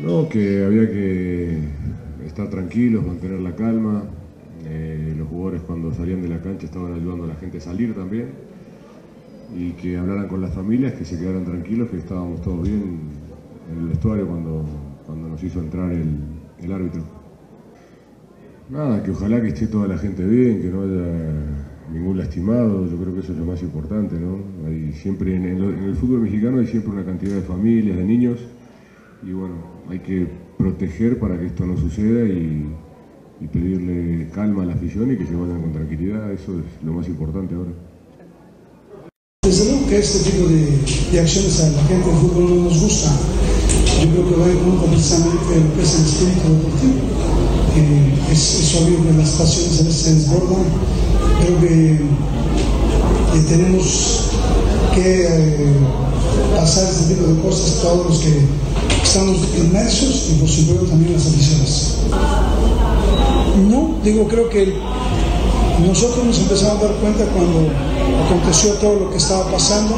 No, que había que estar tranquilos, mantener la calma. Los jugadores cuando salían de la cancha estaban ayudando a la gente a salir también. Y que hablaran con las familias, que se quedaran tranquilos, que estábamos todos bien en el vestuario cuando nos hizo entrar el árbitro. Nada, que ojalá que esté toda la gente bien, que no haya ningún lastimado. Yo creo que eso es lo más importante, ¿no? Hay siempre en el fútbol mexicano hay siempre una cantidad de familias, de niños, y bueno, hay que proteger para que esto no suceda y pedirle calma a la afición y que se vayan con tranquilidad. Eso es lo más importante ahora. Desde luego que este tipo de acciones a la gente del fútbol no nos gusta. Yo creo que va en contra precisamente de lo que es el espíritu deportivo. Es obvio que las pasiones a veces se desbordan. Creo que tenemos que pasar este tipo de cosas todos los que estamos inmersos y por supuesto también las aficiones. No, creo que nosotros nos empezamos a dar cuenta cuando aconteció todo lo que estaba pasando.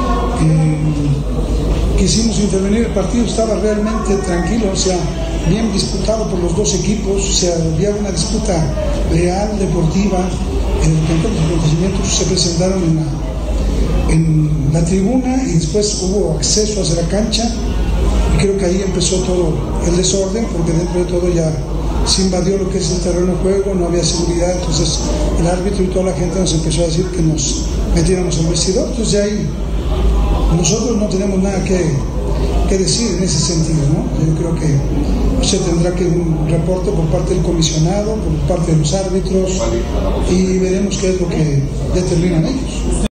Quisimos intervenir, el partido estaba realmente tranquilo, o sea, bien disputado por los dos equipos, o sea, había una disputa real, deportiva. Los acontecimientos se presentaron en la tribuna y después hubo acceso hacia la cancha, y creo que ahí empezó todo el desorden, porque dentro de todo ya se invadió lo que es el terreno de juego, no había seguridad. Entonces el árbitro y toda la gente nos empezó a decir que nos metiéramos al vestidor. Entonces de ahí nosotros no tenemos nada que decir en ese sentido, ¿no? Yo creo que se tendrá que un reporte por parte del comisionado, por parte de los árbitros, y veremos qué es lo que determinan ellos.